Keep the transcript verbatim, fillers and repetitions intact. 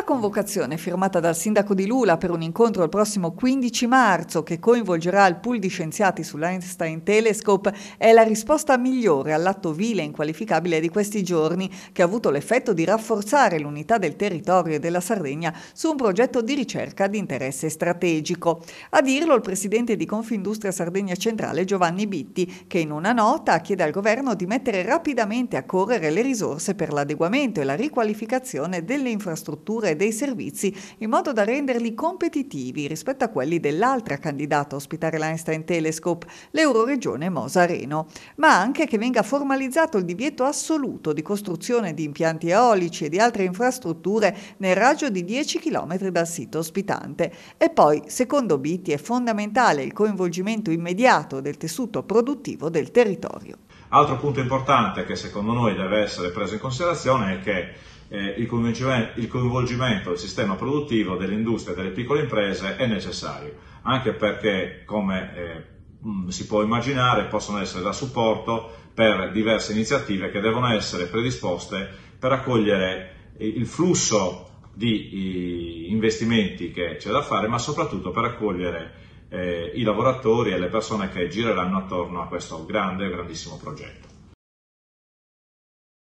La convocazione firmata dal sindaco di Lula per un incontro il prossimo quindici marzo che coinvolgerà il pool di scienziati sull'Einstein Telescope è la risposta migliore all'atto vile e inqualificabile di questi giorni che ha avuto l'effetto di rafforzare l'unità del territorio e della Sardegna su un progetto di ricerca di interesse strategico. A dirlo il presidente di Confindustria Sardegna Centrale Giovanni Bitti, che in una nota chiede al governo di mettere rapidamente a correre le risorse per l'adeguamento e la riqualificazione delle infrastrutture e dei servizi in modo da renderli competitivi rispetto a quelli dell'altra candidata a ospitare l'Einstein Telescope, l'Euroregione Mosareno, ma anche che venga formalizzato il divieto assoluto di costruzione di impianti eolici e di altre infrastrutture nel raggio di dieci chilometri dal sito ospitante. E poi, secondo Bitti, è fondamentale il coinvolgimento immediato del tessuto produttivo del territorio. Altro punto importante che secondo noi deve essere preso in considerazione è che Eh, il, coinvolgimento, il coinvolgimento del sistema produttivo, delle industrie e delle piccole imprese è necessario, anche perché, come eh, mh, si può immaginare, possono essere da supporto per diverse iniziative che devono essere predisposte per accogliere il flusso di investimenti che c'è da fare, ma soprattutto per accogliere eh, i lavoratori e le persone che gireranno attorno a questo grande, grandissimo progetto.